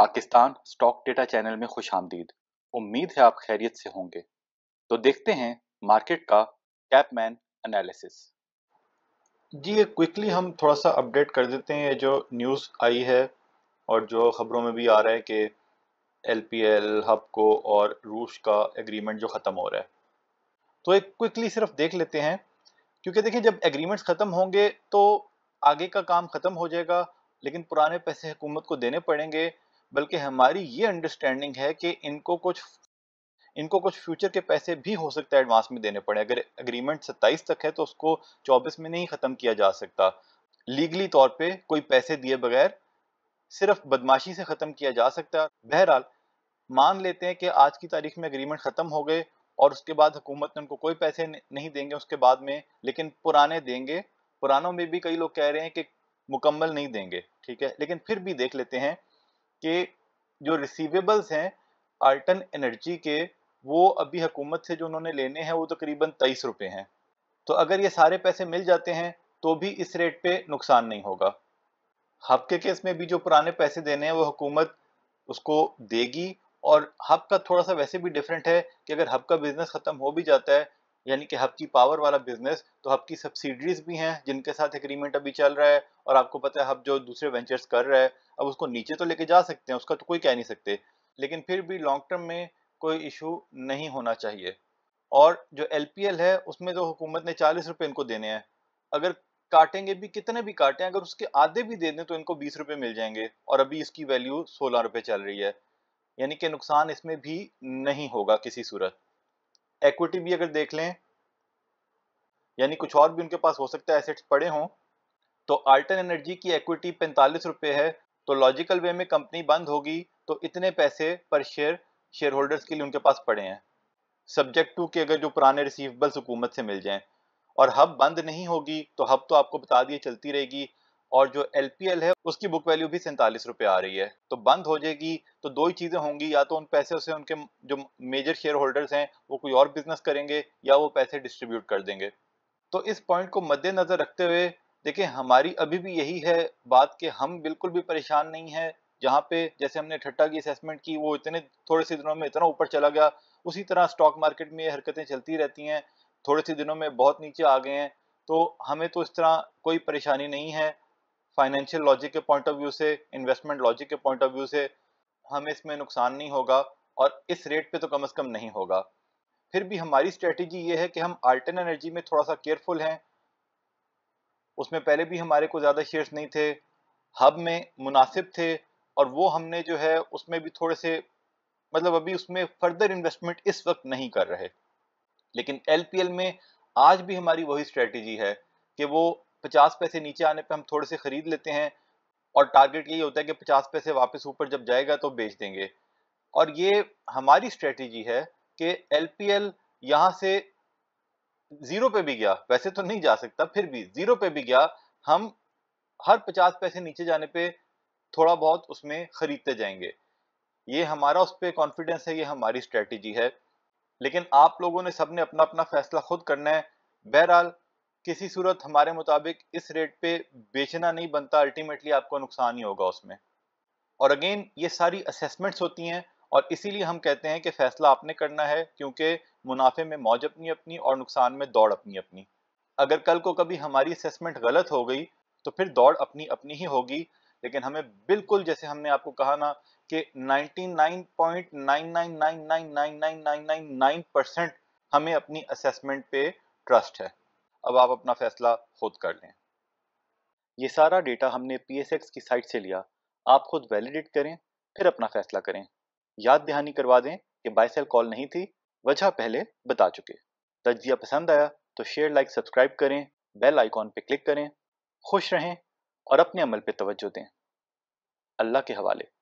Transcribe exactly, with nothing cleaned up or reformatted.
Pakistan stock data channel में खुश आमदीद। उम्मीद है आप खैरियत से होंगे। तो देखते हैं मार्केट का कैपमैन एनालिसिस। जी ये क्विकली हम थोड़ा सा अपडेट कर देते हैं। ये जो न्यूज़ आई है और जो ख़बरों में भी आ रहा है कि एल पी एल, हबको और रूस का एग्रीमेंट जो ख़त्म हो रहा है, तो एक क्विकली सिर्फ देख लेते हैं। क्योंकि देखिए जब एग्रीमेंट्स ख़त्म होंगे तो आगे का काम ख़त्म हो जाएगा, लेकिन पुराने पैसे हुकूमत को देने पड़ेंगे। बल्कि हमारी ये अंडरस्टैंडिंग है कि इनको कुछ इनको कुछ फ्यूचर के पैसे भी हो सकता है एडवांस में देने पड़े। अगर एग्रीमेंट सत्ताईस तक है तो उसको चौबीस में नहीं ख़त्म किया जा सकता। लीगली तौर पे कोई पैसे दिए बगैर सिर्फ बदमाशी से ख़त्म किया जा सकता है। बहरहाल मान लेते हैं कि आज की तारीख में एग्रीमेंट ख़त्म हो गए और उसके बाद हुकूमत ने उनको कोई पैसे नहीं देंगे उसके बाद में, लेकिन पुराने देंगे। पुरानों में भी कई लोग कह रहे हैं कि मुकम्मल नहीं देंगे, ठीक है, लेकिन फिर भी देख लेते हैं कि जो रिसीवेबल्स हैं आल्टन एनर्जी के, वो अभी हुकूमत से जो उन्होंने लेने हैं वो तकरीबन तेईस रुपये हैं। तो अगर ये सारे पैसे मिल जाते हैं तो भी इस रेट पे नुकसान नहीं होगा। हब के केस में भी जो पुराने पैसे देने हैं वो हुकूमत उसको देगी। और हब का थोड़ा सा वैसे भी डिफरेंट है कि अगर हब का बिजनेस खत्म हो भी जाता है, यानी कि हब की पावर वाला बिजनेस, तो हब की सब्सिडरीज भी हैं जिनके साथ एग्रीमेंट अभी चल रहा है। और आपको पता है हब जो दूसरे वेंचर्स कर रहा है, अब उसको नीचे तो लेके जा सकते हैं, उसका तो कोई कह नहीं सकते, लेकिन फिर भी लॉन्ग टर्म में कोई इशू नहीं होना चाहिए। और जो एल पी एल है उसमें तो हुकूमत ने चालीस रुपए इनको देने हैं। अगर काटेंगे भी, कितने भी काटें, अगर उसके आधे भी दे दें तो इनको बीस रुपए मिल जाएंगे और अभी इसकी वैल्यू सोलह रुपए चल रही है। यानी कि नुकसान इसमें भी नहीं होगा किसी सूरत। इक्विटी भी अगर देख लें, यानी कुछ और भी उनके पास हो सकता है एसेट्स पड़े हों, तो आल्टन एनर्जी की इक्विटी पैंतालीस रुपए है। तो लॉजिकल वे में कंपनी बंद होगी तो इतने पैसे पर शेयर शेयर होल्डर्स के लिए उनके पास पड़े हैं, सब्जेक्ट टू कि अगर जो पुराने रिसीवेबल्स हुकूमत से मिल जाएं। और हब बंद नहीं होगी तो हब तो आपको बता दिए चलती रहेगी। और जो एल पी एल है उसकी बुक वैल्यू भी सैंतालीस रुपए आ रही है, तो बंद हो जाएगी तो दो ही चीजें होंगी, या तो उन पैसे से उनके जो मेजर शेयर होल्डर्स हैं वो कोई और बिजनेस करेंगे या वो पैसे डिस्ट्रीब्यूट कर देंगे। तो इस पॉइंट को मद्देनजर रखते हुए देखिए हमारी अभी भी यही है बात कि हम बिल्कुल भी परेशान नहीं है। जहाँ पे जैसे हमने ठट्टा की असेसमेंट की वो इतने थोड़े से दिनों में इतना ऊपर चला गया, उसी तरह स्टॉक मार्केट में ये हरकतें चलती रहती हैं। थोड़े से दिनों में बहुत नीचे आ गए हैं, तो हमें तो इस तरह कोई परेशानी नहीं है। फाइनेंशियल लॉजिक के पॉइंट ऑफ व्यू से, इन्वेस्टमेंट लॉजिक के पॉइंट ऑफ व्यू से हमें इसमें नुकसान नहीं होगा और इस रेट पे तो कम से कम नहीं होगा। फिर भी हमारी स्ट्रेटेजी ये है कि हम आल्टन एनर्जी में थोड़ा सा केयरफुल हैं। उसमें पहले भी हमारे को ज़्यादा शेयर्स नहीं थे, हब में मुनासिब थे, और वो हमने जो है उसमें भी थोड़े से, मतलब अभी उसमें फर्दर इन्वेस्टमेंट इस वक्त नहीं कर रहे। लेकिन एल पी एल में आज भी हमारी वही स्ट्रेटेजी है कि वो पचास पैसे नीचे आने पे हम थोड़े से खरीद लेते हैं और टारगेट यही होता है कि पचास पैसे वापस ऊपर जब जाएगा तो बेच देंगे। और ये हमारी स्ट्रेटेजी है कि एल पी एल यहाँ से जीरो पे भी गया, वैसे तो नहीं जा सकता, फिर भी जीरो पे भी गया, हम हर पचास पैसे नीचे जाने पे थोड़ा बहुत उसमें खरीदते जाएंगे। ये हमारा उस पर कॉन्फिडेंस है, ये हमारी स्ट्रेटेजी है। लेकिन आप लोगों ने सबने अपना अपना फैसला खुद करना है। बहरहाल किसी सूरत हमारे मुताबिक इस रेट पे बेचना नहीं बनता, अल्टीमेटली आपको नुकसान ही होगा उसमें। और अगेन ये सारी असेसमेंट्स होती हैं और इसीलिए हम कहते हैं कि फैसला आपने करना है, क्योंकि मुनाफे में मौज अपनी अपनी और नुकसान में दौड़ अपनी अपनी। अगर कल को कभी हमारी असेसमेंट गलत हो गई तो फिर दौड़ अपनी अपनी ही होगी। लेकिन हमें बिल्कुल, जैसे हमने आपको कहा ना, कि निन्यानवे point nine nine nine nine nine nine nine nine nine percent हमें अपनी असेसमेंट पे ट्रस्ट है। अब आप अपना फैसला खुद कर लें। ये सारा डेटा हमने पी एस एक्स की साइट से लिया, आप खुद वैलिडेट करें फिर अपना फैसला करें। याद दहानी करवा दें कि बाय सेल कॉल नहीं थी, वजह पहले बता चुके। तज्जिया पसंद आया तो शेयर, लाइक, सब्सक्राइब करें, बेल आइकॉन पे क्लिक करें। खुश रहें और अपने अमल पे तवज्जो दें। अल्लाह के हवाले।